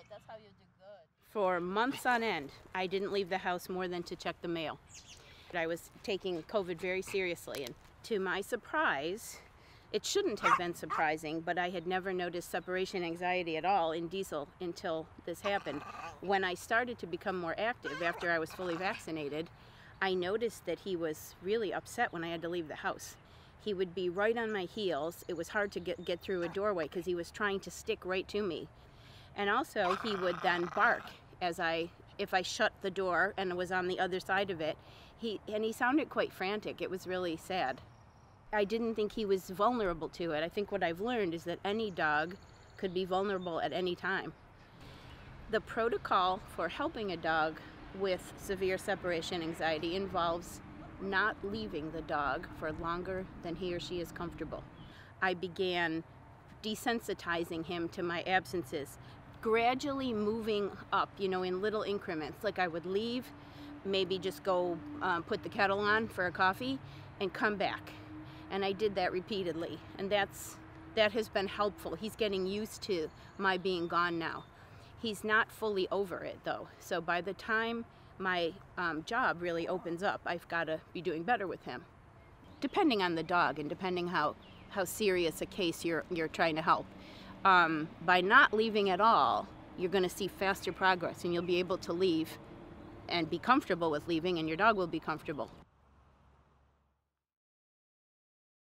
That's how you do good. For months on end, I didn't leave the house more than to check the mail. I was taking COVID very seriously, and to my surprise, it shouldn't have been surprising, but I had never noticed separation anxiety at all in Diesel until this happened. When I started to become more active after I was fully vaccinated, I noticed that he was really upset when I had to leave the house. He would be right on my heels. It was hard to get through a doorway because he was trying to stick right to me. And also he would then bark if I shut the door and was on the other side of it. He sounded quite frantic. It was really sad. I didn't think he was vulnerable to it. I think what I've learned is that any dog could be vulnerable at any time. The protocol for helping a dog with severe separation anxiety involves not leaving the dog for longer than he or she is comfortable. I began desensitizing him to my absences, gradually moving up, in little increments. Like I would leave, maybe just go put the kettle on for a coffee and come back. And I did that repeatedly, and that has been helpful. He's getting used to my being gone now. He's not fully over it though, so by the time my job really opens up, I've got to be doing better with him. Depending on the dog and depending how serious a case you're trying to help. By not leaving at all, you're going to see faster progress, and you'll be able to leave and be comfortable with leaving, and your dog will be comfortable.